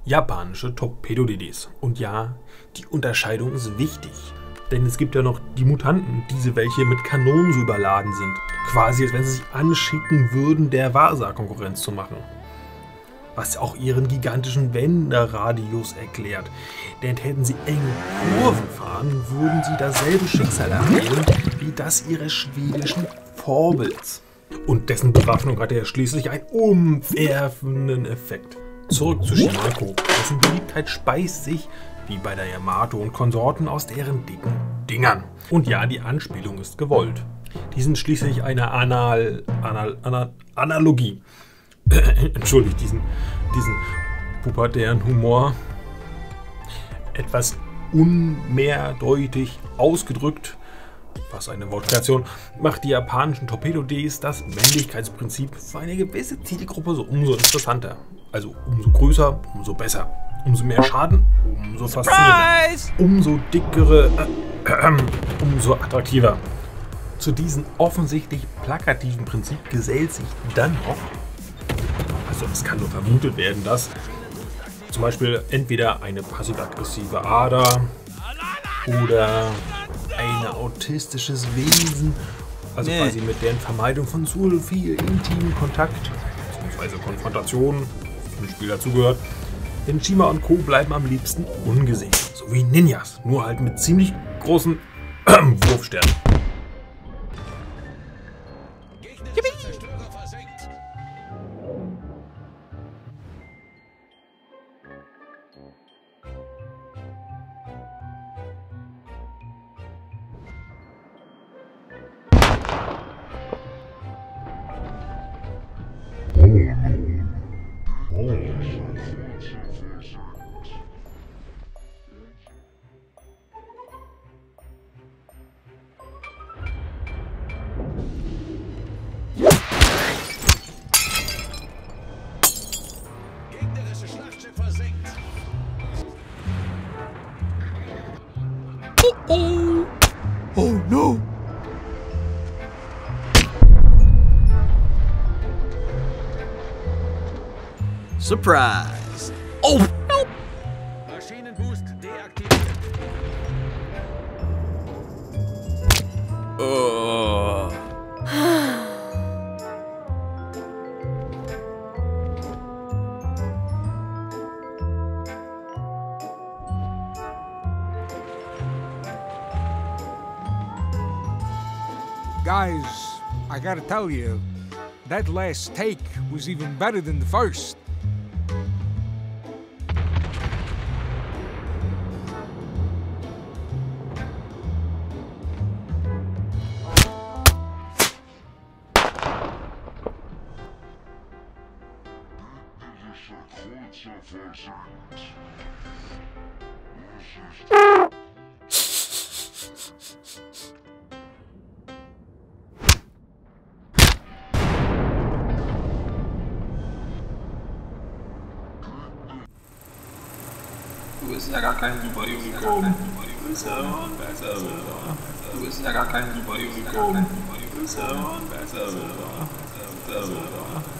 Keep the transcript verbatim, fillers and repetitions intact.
japanische Torpedo-D Ds. Und ja, die Unterscheidung ist wichtig. Denn es gibt ja noch die Mutanten, diese welche mit Kanonen so überladen sind. Quasi als wenn sie sich anschicken würden, der Vasa Konkurrenz zu machen. Was auch ihren gigantischen Wenderradius erklärt. Denn hätten sie enge Kurven fahren, würden sie dasselbe Schicksal erleben wie das ihres schwedischen Vorbilds. Und dessen Bewaffnung hatte ja schließlich einen umwerfenden Effekt. Zurück zu Shima und Co. Dessen Beliebtheit speist sich, wie bei der Yamato und Konsorten, aus deren dicken Dingern. Und ja, die Anspielung ist gewollt. Die sind schließlich eine Anal... Anal... Anal... Analogie. Entschuldigt diesen, diesen pubertären Humor. Etwas unmehrdeutig ausgedrückt, was eine Wortkreation, macht die japanischen Torpedo-Ds das Männlichkeitsprinzip für eine gewisse Zielgruppe so umso interessanter. Also umso größer, umso besser. Umso mehr Schaden, umso faszinierender. Umso dickere, äh, äh, umso attraktiver. Zu diesem offensichtlich plakativen Prinzip gesellt sich dann noch, also es kann nur vermutet werden, dass zum Beispiel entweder eine passiv-aggressive Ader oder ein autistisches Wesen, also nee. quasi mit deren Vermeidung von zu viel intimen Kontakt bzw. Konfrontation zum Spiel dazugehört. Denn Shima und Co. bleiben am liebsten ungesehen, so wie Ninjas, nur halt mit ziemlich großen Wurfsternen. Oh! Oh no! Surprise! Oh! No! Maschinenboost deaktiviert. Oh. Guys, I gotta tell you, that last take was even better than the first. Du bist ja gar kein Super Unicorn. Du bist ja besser. Du bist ja gar kein Super Unicorn. Du bist ja besser.